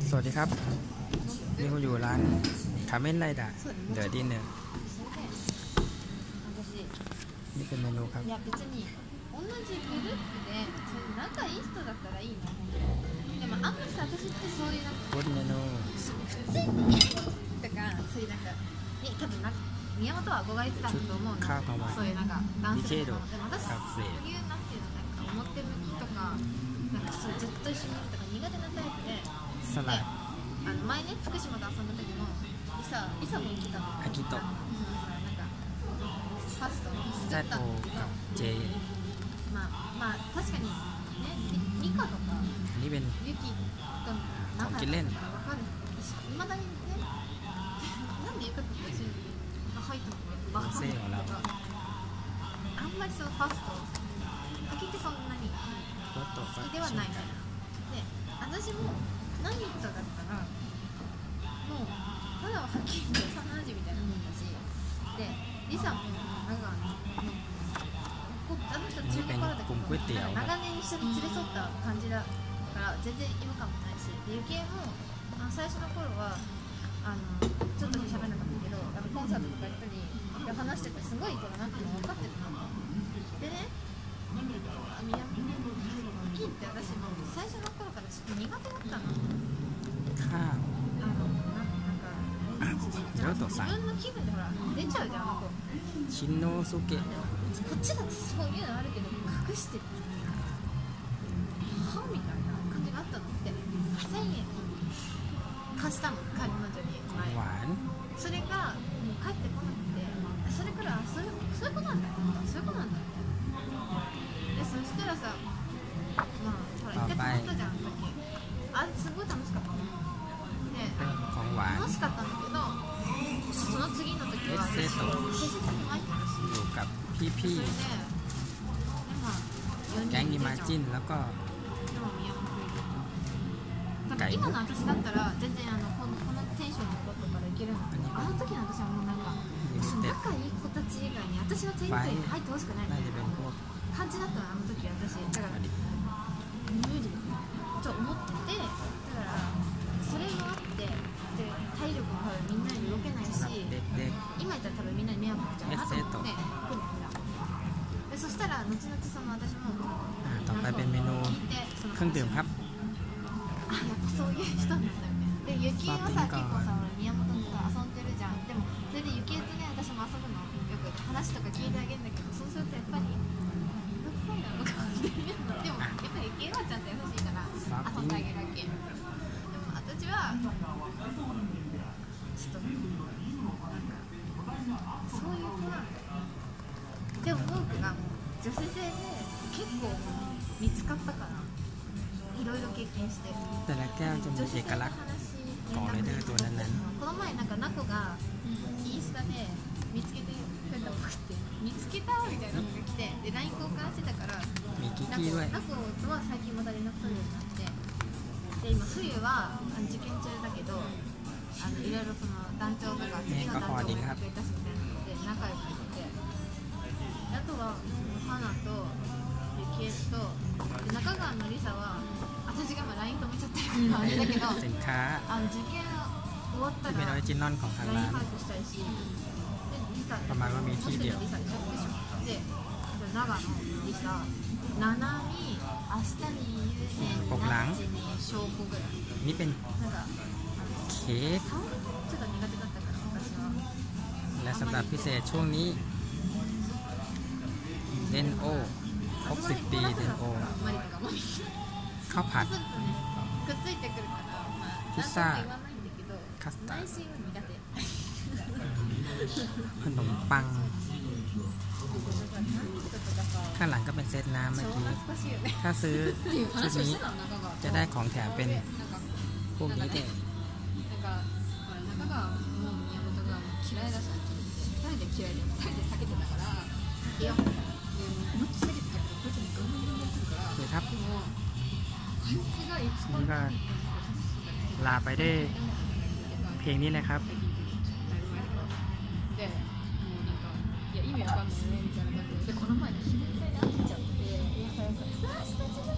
สวัสดีครับนี่ผมอยู่ร้านคาเมนไรดะเดอร์ดินเนอร์นี่เป็นเมนูครับいや別に同じグループで仲いい人だったらいいのでもあんまりさ私ってそういうなんかฟู้ดเมนู普通にとかそういうなんかに多分なんか宮本は憧れてたと思うのそういうなんか男性のでも私そういうなんていうのなんか表向きとかなんかそうずっと一緒にいるとか苦手なタイプでสลัด前ね福島で遊んだ時もリサも来たのアキトなんかパスタを作ザトったんだけどกับเจまあ確かにねミカとかอันนี้เป็นユキと仲良かったから分かるいまだにねなんでユカと一緒に入ったのか分かんないけどあんまりそのファーストアキってそんなに好きではないで私も何人とだったらもうただははっきり言って幼馴染みたいなもんだしでリサも長野あの人中国からだけど長年一緒に連れ添った感じだから全然違和感もないしでゆきえも最初の頃はちょっとしゃべんなかったけどコンサートとか行ったり話しててすごいいい子だなっていうの分かってるのでね宮本キって私も最初の頃からちょっと苦手だったのข้าว自分の気分でほら出ちゃうじゃんあの子ชินโนสุเกะこっちだってそういうのあるけど隠してるはみたいな感じがあったのって1000円貸したの彼女に前หวานそれがもう帰ってこなくてそれからそういうことなんだそういうことなんだでそしたらさまあほら一回泊まったじゃんさっきあれすごい楽しかったねで楽しかったんだけどその次の時は私施設に入ってるしอยู่กับพี่ๆแก๊งอิมาจินแล้วก็今の私だったら全然このテンションの子とかでいけるのあの時の私はもうなんか仲いい子たち以外に私のテニスに入ってほしくないみたいな感じだったのあの時私だから無理と思っててだからそれもあってで体力もみんなに動けないし今やったら多分みんなに迷惑かけちゃうなと思ってでそしたら後々その私もต่อไปเป็นเมนูเครื่องดื่มครับやっぱそういう人なんだよねでゆきえはさ結構さ宮本とさ遊んでるじゃんでもそれでゆきえとね私も遊ぶのよく話とか聞いてあげるんだけどそうするとやっぱりめんどくさいなとかって言うのでもやっぱりゆきえはちゃんと優しいから遊んであげるわけでも私はちょっとなんかそういう子なんだよでも多くがもう女性性で結構見つかったからいろいろ経験してแต่ละแก้วจะมีเอกลักษณ์ของไรเดอร์ตัวนั้นこの前なんかナコがインスタで見つけてくれたっぽくて見つけたみたいなのが来てで LINE 交換してたからมีกิ๊กกี้ด้วยナコとは最近また連絡取るようになってで今冬は受験中だけどいろいろその団長とか次の団長もやってくれたしみたいなので仲良くしてあとは花とゆきえと中川のりさは私が今 LINE 止めちゃってるからあれだけどสินค้า受験終わったらเป็นออริจินอลของทางร้าน LINE 把握したいしประมาณว่ามีที่เดียวで長野りさななみ明日に言うねナッチに証拠ぐらいนี่เป็นなんかเค้กちょっと苦手だったから私はและสำหรับพิเศษช่วงนี้เดนโอครบ10 ปีเดนโอข้าวผัดくっついてくるからพิซซ่าคัสตาร์ดขนมปังข้างหลังก็เป็นเซตน้ำเมื่อกี้ถ้าซื้อชุดนี้จะได้ของแถมเป็นพวกนี้ด้วยคือครับนี่ก็ลาไปได้เพลงนี้นะครับ意味わかんないねみたいな感じでこの前の姫路で会っちゃって